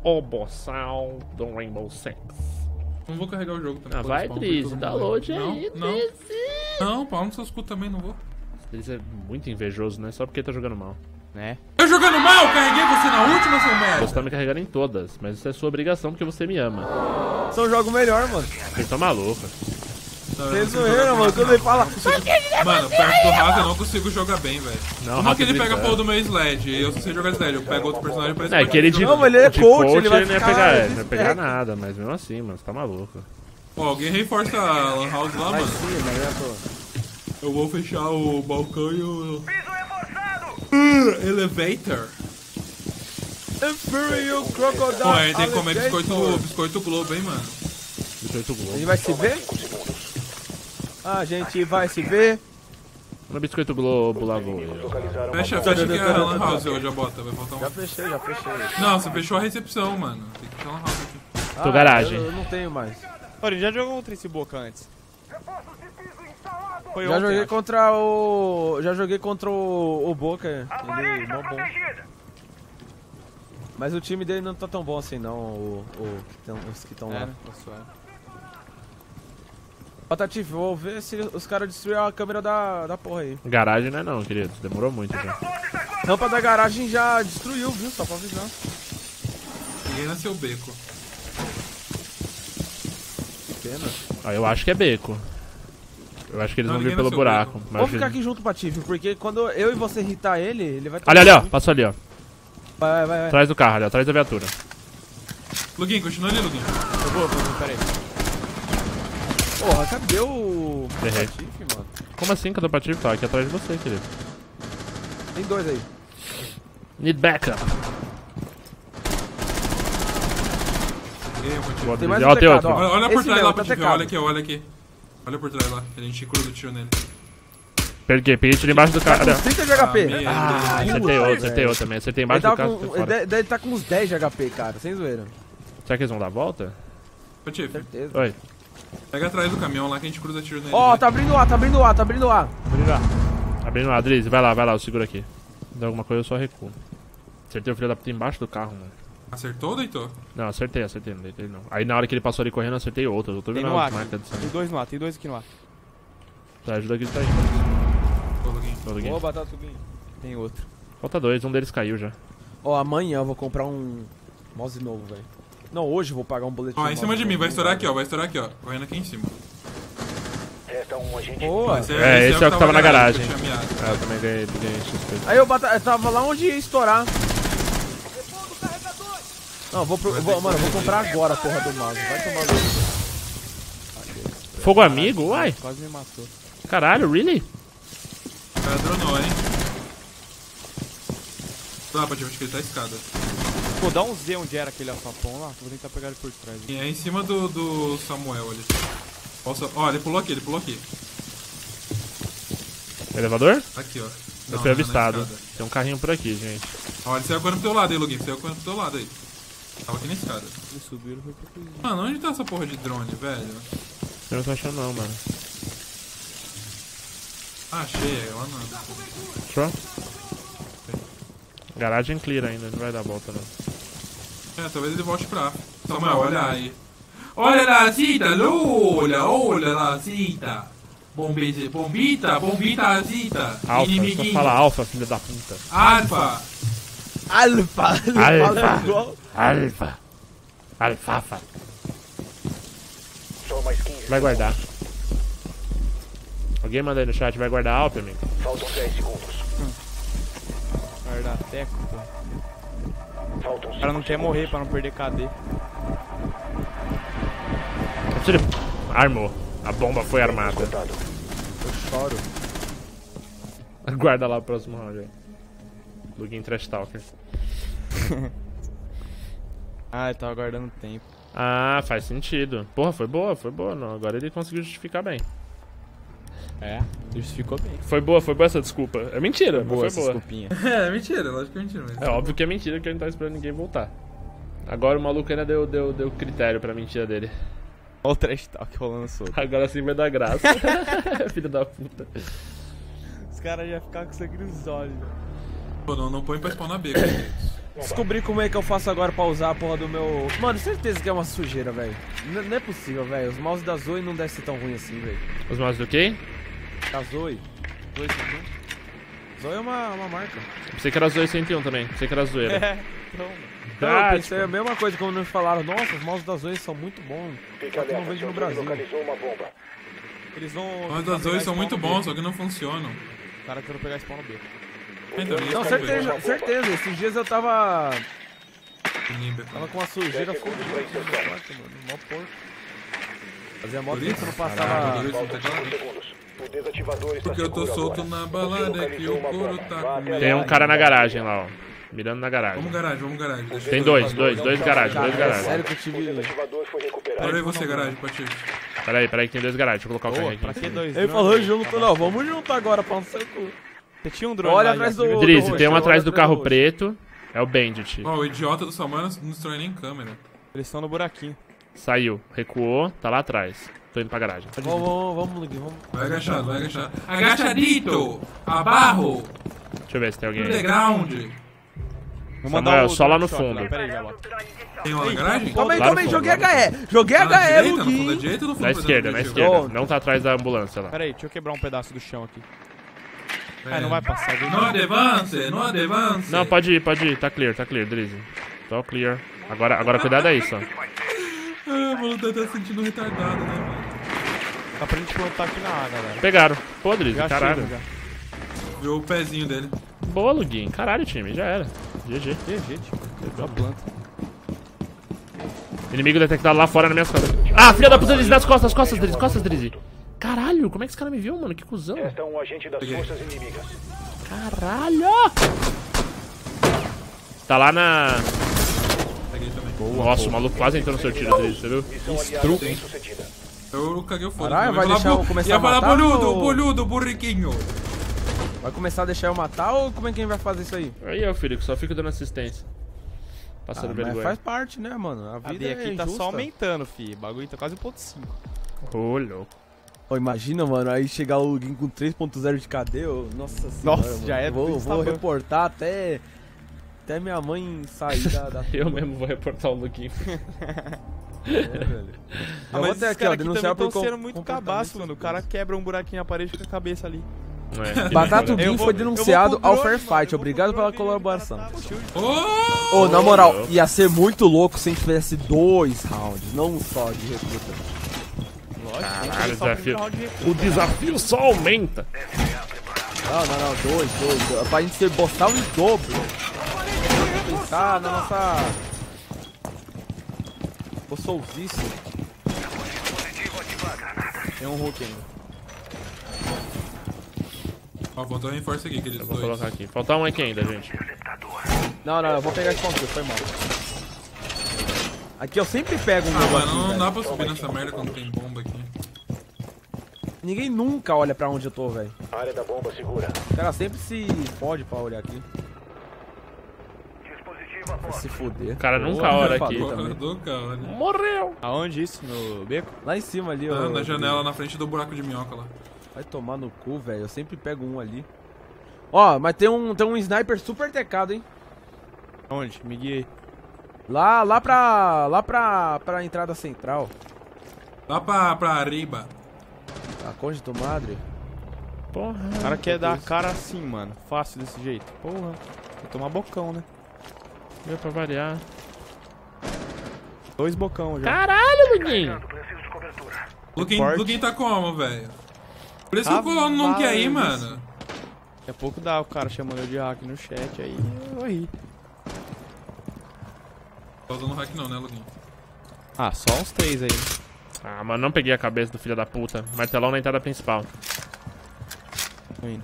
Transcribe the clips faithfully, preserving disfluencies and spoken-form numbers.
o boçal do Rainbow Six. Não vou carregar o jogo também. Ah, vai, Drizzy, dá load aí, não, Drizzy. Não, não, pau no seus cu também, não vou. Drizzy é muito invejoso, né? Só porque tá jogando mal. Né? Eu jogando mal, carreguei você na última, seu merda. Você tá me carregando em todas, mas isso é sua obrigação porque você me ama. Só jogo melhor, mano. Vocês estão malucos. Vocês zoeira, mano. Quando ele fala. Mano, perto do rato eu não consigo jogar bem, velho. Não, Como Rato que ele pega a gritando. porra do meu sled? E eu só sei jogar sled. Eu pego outro personagem pra É, que ele de, Não, mas ele é de coach, ele vai não ia ficar pegar, não ia desperto. pegar nada, mas mesmo assim, mano, você tá maluco. Ó, alguém reforça a Lan House lá, Vai mano. sim, mas eu tô. Eu vou fechar o balcão e o. Uh, elevator. Imperial Crocodile. Pô, aí tem que comer Alligator. biscoito, biscoito Globo, hein, mano. Biscoito A Globo. gente vai se ver? A gente vai se ver. No Biscoito Globo lá vou eu. Fecha, fecha aqui a Lan House hoje, já bota. Vai faltar Já um. fechei, já fechei. Não, você fechou a recepção, mano. Tem que fechar a Lan House aqui. Ah, garagem. Eu, eu não tenho mais. Olha, já jogou contra esse Boca antes? Foi Já ontem, joguei acho. contra o. Já joguei contra o, o Boca. Ele é mó bom. Mas o time dele não tá tão bom assim não, o, o, que tão- os que estão É, lá. né? Tá suave. Ó, Tati, vou ver se os caras destruíram a câmera da, da porra aí. Garagem não é não, querido. Demorou muito já. Rampa da garagem já destruiu, viu? Só pra avisar. Ninguém nasceu beco. Que pena. Ah, eu acho que é beco. Eu acho que eles Não, vão vir ninguém pelo nasceu buraco. beco. mas Vamos acho ficar que- aqui junto, Patife, porque quando eu e você irritar ele, ele vai... Olha ali, ó. Passou ali, ó. Vai, vai, vai. vai. Atrás do carro, ali, ó, atrás da viatura. Luguinho, continua ali, Luguinho. Eu vou, eu vou, peraí. Porra, cadê o Errei. Patife, mano? Como assim, cadê o Patife? Tá aqui atrás de você, querido. Tem dois aí. Need backup. Ninguém, eu continuo. Boa, Tem mais Drizzy. um Ó, tem tecado, outro. ó. Olha, olha por Esse trás mesmo, lá, tá Patife. tecado. Olha aqui, olha aqui. Olha por trás lá. A gente cura do tiro nele. Peguei, peguei tiro embaixo do Tá carro. com uns trinta de H P. minha- Ah, acertei Puta, outro, velho. acertei outro também. Acertei Ele, embaixo tá do carro. com, tô fora. ele deve tá com uns dez de H P, cara, sem zoeira. Será que eles vão dar a volta? Patife, Certeza. Oi. pega atrás do caminhão lá que a gente cruza tiro nele. Ó, né? tá abrindo o A, tá abrindo o A, tá abrindo o A. Abrindo lá, Drizzy. Vai lá, vai lá, eu seguro aqui. Dá alguma coisa, eu só recuo. Acertei o filho da puta embaixo do carro, mano. Acertou ou deitou? Não, acertei, acertei, não deitei não. Aí na hora que ele passou ali correndo, eu acertei outro. Eu tô Tem vendo no a ar. marca de Tem sangue. dois no ar, tem dois aqui no ar. Tá, ajuda aqui, tá aí. Ô, Luguinho. Tô aqui. Ô, batata subindo. Tem outro. Falta dois, um deles caiu já. Ó, amanhã eu vou comprar um mouse novo, velho. Não, hoje eu vou pagar um boletim. Ó, em cima mouse de mim, novo, vai estourar aqui, ó. velho. Vai estourar aqui, ó. Correndo aqui em cima. Boa. Esse É, esse é o que tava na garagem. que eu tinha miado. Ah, eu também ganhei, ganhei X P. Aí eu, bata... eu tava lá onde ia estourar. Não, vou, pro... vou mano, eu vou comprar agora a porra do mouse. Vai tomar no... Fogo amigo? Uai. Quase me matou. Caralho, really? O cara dronou, hein? Lá, Patife, acho que ele tá escada. Pô, dá um Z onde era aquele alçapão lá, que eu vou tentar pegar ele por trás. E é em cima do, do Samuel ali. Nossa, ó, ele pulou aqui, ele pulou aqui. Elevador? Aqui, ó. Eu Não, fui na- na avistado. escada. Tem um carrinho por aqui, gente. Ó, ele saiu correndo pro teu lado aí, Luguinho. Saiu correndo pro teu lado aí. Tava aqui na escada. Eles subiram, foi pra cozinha. Mano, onde tá essa porra de drone, velho? Eu não tô achando não, mano. Ah, achei, é lá não. Show? Garagem clear ainda, não vai dar volta não. É, talvez ele volte pra. Samuel, olha aí. Olha la cita, Lula, olha la cita. Bombita, bombita, bombita cita. Alfa, só Inimiguinho. fala alfa, filho da puta. Alfa. Alfa! Ele Alfa. fala igual. Alfa. Alfafa. Vai guardar. Alguém manda aí no chat, vai guardar Alp, amigo? Guardar teco, pô. O cara não quer morrer pra não perder K D. Ele armou. A bomba foi armada. Eu choro. Guarda lá o próximo round aí. Login Trash Talker. Ah, ele tava guardando tempo. Ah, faz sentido. Porra, foi boa, foi boa. Não. Agora ele conseguiu justificar bem. É, justificou bem. Foi boa, foi boa essa desculpa. É mentira, Boa mas essa foi boa. desculpinha. É, mentira, lógico que é mentira. Mas... É óbvio que é mentira, que ele não tá esperando ninguém voltar. Agora o maluco ainda deu, deu, deu critério pra mentira dele. Olha o trash talk rolando solto. Agora sim vai dar graça. Filho da puta. Os caras iam ficar com sangue nos olhos. Pô, não, não põe pra spawnar B, cara. Descobri como é que eu faço agora pra usar a porra do meu... Mano, certeza que é uma sujeira, velho. N- Não é possível, velho. Os mouse da Zoe não devem ser tão ruins assim, velho. Os mouse do quê? Da Zoe. Zoe cento e um. Zoe é uma, uma marca. Pensei que era Zoe cento e um também. Pensei que era zoeira. É, então... Não, Ah, eu pensei tipo- a mesma coisa quando me falaram. Nossa, os mouse da Zoe são muito bons. Só que eu não vejo no Brasil. Eles vão... Mas as dois são muito bons, só que não funcionam. O cara quer pegar spawn no B. Então, isso Não, que eu certeza, vejo. certeza. Esses dias eu tava... Nimbe. Tava com uma sujeira foda no quarto, mano. Mó porco. Fazia mó Por tempo isso? que eu não Caralho, passava... por isso não tá claro. Porque eu tô solto na balada que o couro tá comigo. Tem um cara na garagem lá, ó. Mirando na garagem. Vamos garagem, vamos garagem. Tem dois, dois, dois garagens, dois Cara, é garagens. sério que eu tive... Agora aí você, garagem, Patife. Peraí, peraí que tem dois garagens. Deixa eu colocar o Boa, carro pra aqui. que dois? Ele drones? falou junto, não. Vamos junto agora pra não ser cu. Você tinha um drone Olha lá, atrás já. do- Drizzy, tem um Olha atrás do atrás carro do preto. É o Bandit. Ó, o idiota do Salmano não destrói nem câmera. Eles estão no buraquinho. Saiu, recuou, tá lá atrás. Tô indo pra garagem. Vamos, vamos, vamos, Lugui, vamos. Vai agachado, vai agachado. Agachadito! Abarro! Deixa eu ver se tem alguém aí. Underground! Vou Samuel, o só lá no drone shot fundo. Pera aí, já boto. Tem uma na garagem? Calma aí, Lá calma no aí, fundo, joguei lá no H E. Joguei Tá na H E, direita, no fundo da Lugui. direita ou no fundo Na da esquerda, na direita? esquerda. Ô. Não tá atrás da ambulância lá. Pera aí, deixa eu quebrar um pedaço do chão aqui. É. Ah, não vai passar. viu? Não advance, não advance. Não, pode ir, pode ir. Tá clear, tá clear, Drizzy. Tô clear. Agora, agora cuidado aí, só. Ah, o maluco tá sentindo retardado, né, mano? Dá pra gente plantar aqui na A, galera. Pegaram. Pô, Drizzy, Já caralho. chego, já. Viu o pezinho dele. Boa, Luguinho. Caralho, time. Já era. G G. Que gente, quebrou a planta. Inimigo detectado lá fora nas minhas costas. Ah, filha da puta, Drizzy, nas costas, costas, Drizzy, costas, Drizzy. Caralho, como é que esse cara me viu, mano? Que cuzão. Esta é um agente das Peguei. forças inimigas. Caralho! Tá lá na... Peguei também. Nossa, o maluco quase entrou no seu tiro, Drizzy, você viu? Missão aliada bem sucedida. Eu caguei o foda. Caralho, vai deixar eu começar Ia a falar matar, boludo, ou- boludo, burriquinho. Vai começar a deixar eu matar ou como é que a gente vai fazer isso aí? Aí é o filho, que só fica dando assistência. Passando Ah, mas vergonha. faz parte, né, mano? A A vida D é aqui tá injusta. só aumentando, fi. O bagulho tá quase um ponto cinco. Ô, louco. Ô, imagina, mano, aí chegar o Lugin com três ponto zero de K D, ô, nossa senhora, Nossa, mano. já é Eu Vou, tudo vou tamanho. reportar até... Até minha mãe sair da... da Eu turma, mesmo vou reportar o Luguinho. né, velho? Ah, Eu vou mas até esses aqui, ó, caras aqui denunciar também por estão com- sendo muito comportamento cabaço, mano. O cara suspeito. quebra um buraquinho na parede com a cabeça ali. É, que Batata nem- Gui Eu vou- foi eu vou denunciado pro ao drone, Fair mano, eu Fight. vou Obrigado pro pela drone, colaboração. cara, tá shield. Ô! Ô, na moral, ia ser muito louco se a gente tivesse dois rounds, não um só de recruta. Lógico, Caralho, tem que começar o desafio. primeiro round de recruta. O desafio só aumenta. Não, não, não, dois, dois. dois. Pra gente ser botar em dobro. Pensar na nossa... Gostousíssimo. Tem um Hulk ainda. Ó, faltou um reforço aqui, queridos Eu vou dois. colocar aqui. Falta um aqui ainda, gente. Não, não, eu vou pegar esse ponto, foi mal. Aqui eu sempre pego um Ah, negócio mano, não velho. dá pra subir nessa merda quando tem bomba aqui. Ninguém nunca olha pra onde eu tô, velho. Área da bomba segura. O cara sempre se fode pra olhar aqui. Dispositivo a Vai se fuder. O cara nunca Porra, olha eu aqui. falei também. Do cara. Morreu. Aonde isso? No beco? Lá em cima ali, ó. Ah, na janela, na frente do buraco de minhoca lá. Vai tomar no cu, velho. Eu sempre pego um ali. Ó, mas tem um, tem um sniper super tecado, hein? Aonde? Me guia aí. Lá, lá pra. Lá pra. pra entrada central. Lá pra, pra arriba. A Conde do Madre. Porra. O cara quer dar a cara assim, mano. Fácil desse jeito. Porra. Vai tomar bocão, né? Deu pra variar. Dois bocão já. Caralho, Luguinho. Preciso de cobertura. Luquim, Forte. Luquim tá como, velho? Por isso que o colono não quer ir, mano. Daqui a pouco dá o cara chamando eu de hack no chat, aí eu vou rir. Tá usando hack não, né, Luquim? Ah, só uns três aí. Ah, mano, não peguei a cabeça do filho da puta. Martelão na entrada principal. Tô indo.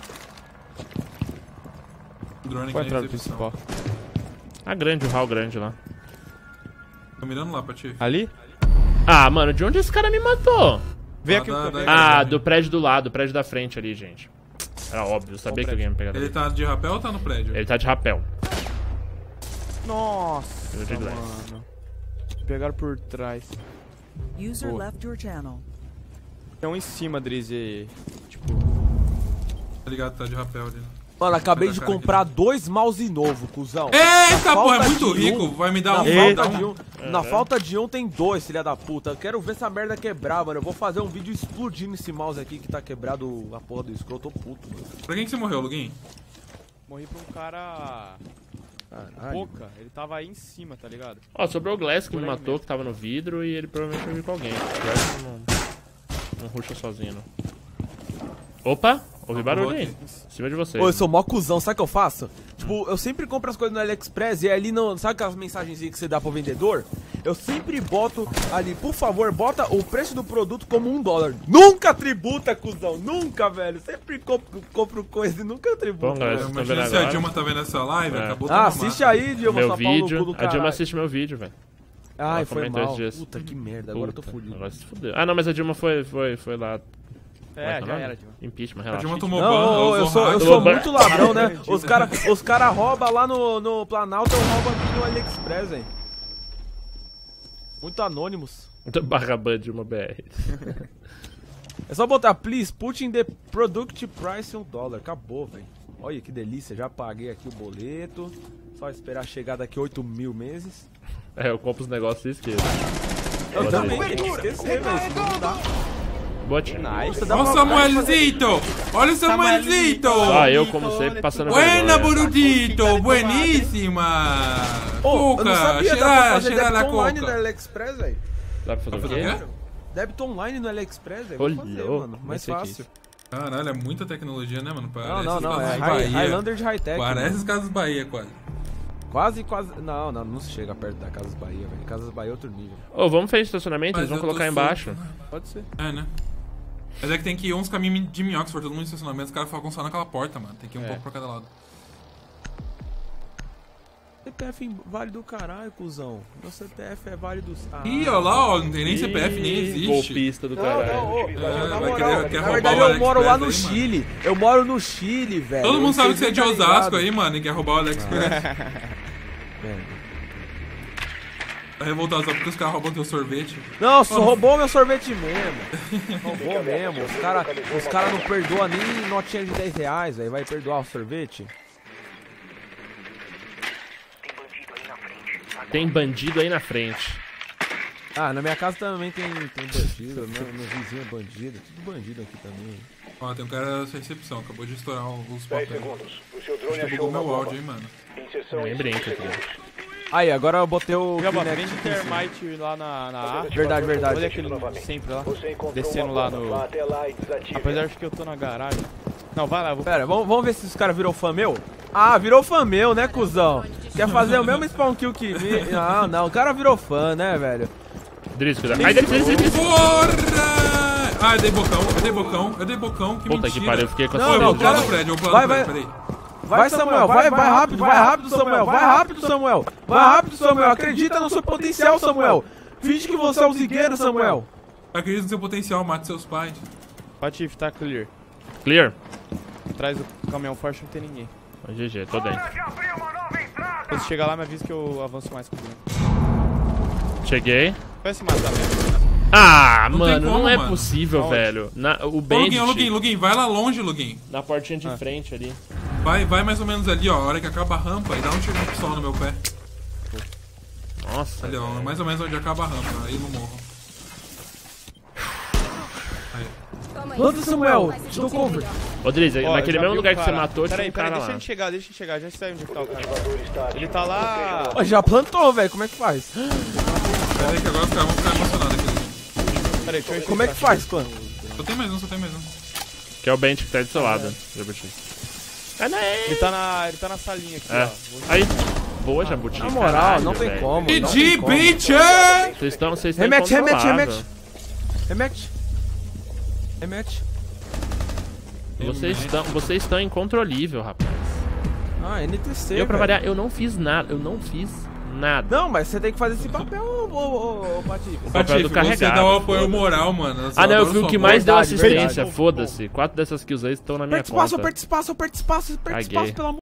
O drone Qual é a aqui na entrada recepção. principal? A grande, o hall grande lá. Tô mirando lá pra ti. Ali? Ah, mano, de onde esse cara me matou? Vem Lá aqui da- o da- cabelo. Ah, do prédio do lado, do prédio da frente ali, gente. Era óbvio, eu sabia que alguém ia me pegar Ele dali. tá de rapel ou tá no prédio? Ele tá de rapel. Nossa, Eu de Glass. mano. Pegaram por trás. User Boa. left your channel. Tem um em cima, Drizzy. Tipo, Tá ligado, tá de rapel ali. Né? Mano, acabei de Cara, comprar dois mouse novos, cuzão. Eita, Na porra, é falta muito de rico. um- Vai me dar Na, um, falta dá de um. um, na falta de um tem dois, filha da puta. Eu quero ver essa merda quebrar, mano. Eu vou fazer um vídeo explodindo esse mouse aqui que tá quebrado a porra do scroll. Eu tô puto, mano. Pra quem que você morreu, Luguinho? Morri pra um cara... Caralho. Boca, ele tava aí em cima, tá ligado? Ó, sobrou o Glass que me Por aí matou, mesmo. que tava no vidro, e ele provavelmente vai vir com alguém. O Glass não, não rusha sozinho, não. Opa! Ouvi barulho aí. Em cima de vocês. Ô, eu sou mó cuzão, sabe o que eu faço? Tipo, eu sempre compro as coisas no AliExpress e ali não. Sabe aquelas mensagenzinhas que você dá pro vendedor? Eu sempre boto ali, por favor, bota o preço do produto como um dólar. Nunca tributa, cuzão! Nunca, velho! Sempre compro, compro coisa e nunca tributa. Bom, galera, velho. vocês estão vendo Imagina se a agora. Dilma tá vendo essa live, É. acabou Ah, tomando assiste massa. aí, Dilma, Meu sua pau no cu vídeo. do A Dilma caralho. assiste meu vídeo, velho. Ai, Ela foi comentou mal. esses dias. Puta, que merda, agora eu tô Puta, fudido. Agora se fudeu. Ah, não, mas a Dilma foi, foi, foi lá. É, Como já é que é o era, nome? Dilma. Impeachment, A relaxa. Dilma tomou Não, ban, ô, ela eu usou sou, eu rádio. sou ban. muito ladrão, né? Os caras os cara roubam lá no, no Planalto, eu roubo aqui no AliExpress, velho. Muito anônimos. Barra ban Dilma B R. É só botar, please, put in the product price um dólar. Acabou, velho. Olha que delícia, já paguei aqui o boleto. Só esperar chegar daqui oito mil meses. É, eu compro os negócios e esqueço. Eu Bota também aí. tenho que esquecer, velho. senão não dá. Bote. Você dá Olha o uma- Samuelzito! Olha o Samuelzito! Ah, eu, como sempre, passando Buena, vergonha. Burudito! Bueníssima! Ô, eu não Cuca, sabia, dá pra cheira, fazer cheira na débito online no coca. AliExpress, velho. Dá pra fazer o Fazer o quê? quê? Débito online no AliExpress, velho. Vou fazer, Olhou. mano. Mais Esse aqui. fácil. Caralho, é muita tecnologia, né, mano? Parece Não, não, não. Casas É Bahia. High- Highlander de high-tech. Parece mano. as Casas Bahia, quase. Quase, quase. Não, não, não chega perto da Casas Bahia, velho. Casas Bahia é outro nível. Ô, vamos frente de estacionamento, Mas eles vão eu tô colocar solto, embaixo. né? Pode ser. É, né? Mas é que tem que ir uns caminhos de minhoca, se for todo mundo em estacionamento, os caras ficam só naquela porta, mano. Tem que ir um É. pouco pra cada lado. C P F vale do caralho, cuzão. Meu C P F é vale do. Ah. Ih, olha lá, ó, não tem nem C P F, nem Ih, existe. Golpista do caralho. É, Na vai moral, querer- quer na roubar verdade o eu moro lá no AliExpress aí, Chile. Eu moro no Chile, velho. Todo mundo sabe que você é de Tá Osasco ligado? aí, mano, e quer roubar o AliExpress. É. Tá revoltado só porque os caras roubam teu sorvete. Não, só roubou meu sorvete mesmo. Roubou mesmo. Os caras os cara não perdoam nem notinha de dez reais, velho. Vai perdoar o sorvete? Tem bandido aí na frente. Ah, na minha casa também tem, tem bandido. Meu, meu vizinho é bandido. Tudo bandido aqui também. Ó, tem um cara nessa recepção, acabou de estourar os dez papéis. segundos. O seu drone Acho que achou bugou uma meu bomba. áudio, hein, mano. Inserção Nem em brinca, cinco cara. segundos. Aí, agora eu botei o Já bota, Kinect vem de aqui em cima. Termite lá na, na A. Verdade, verdade. Olha aquele sempre lá. Você encontrou Descendo uma lá bomba. no- Vá até lá e desative. Apesar de que eu tô na garagem. Não, vai lá, eu vou. Pera, vamos, vamos ver se os caras virou fã meu? Ah, virou fã meu, né, cuzão? Quer fazer o mesmo spawn kill que mim? Não, não, o cara virou fã, né, velho? Driz, cuidado. Ai, Driz, Driz, Driz, Driz. Porra! Ah, eu dei bocão, eu dei bocão, eu dei bocão, que Puta mentira. que pariu, eu fiquei com Não, Ô, eu essa vou não, pular cara- do prédio, eu vou pular vai, do vai. prédio, peraí. Vai, Samuel, vai, vai rápido, vai rápido, Samuel, vai rápido, Samuel. Vai rápido, Samuel, acredita no seu potencial, Samuel. Finge que você é o zigueiro, Samuel. Acredito no seu potencial, mate seus pais. Patife, tá clear. Clear? Atrás do caminhão forte não tem ninguém. G G, tô dentro. Quando você chegar lá, me avisa que eu avanço mais com o boneco. Cheguei. Vai se matar mesmo. Ah, Não tem mano, como, não é mano. possível, Aonde? velho. Na, o Ô, Luguinho, Bandit, ô, Luguinho, Luguinho, vai lá longe, Luguinho. na portinha Ah. de frente ali. Vai, vai mais ou menos ali, ó. A hora que acaba a rampa e dá um tiro de pistola no meu pé. Nossa. Ali, ó. Mais ou menos onde acaba a rampa. Aí não morro. Lança, Samuel, te dou cover. Ô, Driz, Ó, naquele eu já mesmo vi lugar o que você cara. matou, tinha Peraí, um peraí, cara deixa lá. ele chegar, deixa ele chegar. Já sei onde tá o cara. Ativador está ativo. Ele tá lá. Ó, já plantou, velho, como é que faz? Pera aí que agora os caras vão ficar emocionados aqui, Luguinho. Peraí, deixa eu Como é que faz, quando? Só tem mais um, só tem mais um. Que é o Bandit que tá do seu lado, Jabuti. Ah, não é. Ele tá na, ele tá na salinha aqui, É. ó. Vou- Aí. Boa, Jabuti. Na moral, Caralho, não tem velho. como. não Pedi, tem como. bitch! Vocês estão, vocês estão Remete, remete, incontrolável. remete. Remete. Remete. Vocês estão, vocês estão incontrolível, rapaz. Ah, N T C, Eu, pra velho. variar, eu não fiz nada. Eu não fiz nada. Não, mas você tem que fazer esse papel, ô, ô, ô, ô Patife. papel Patife, do você carregado, dá o apoio foda-se. moral, mano. Ah, não, eu adoro fui o sua que voz. mais deu Verdade, assistência. verdade. Foda-se. Quatro dessas kills aí estão na minha Aperta espaço, conta. aperta espaço, aperta espaço, aperta Caguei. espaço, pelo amor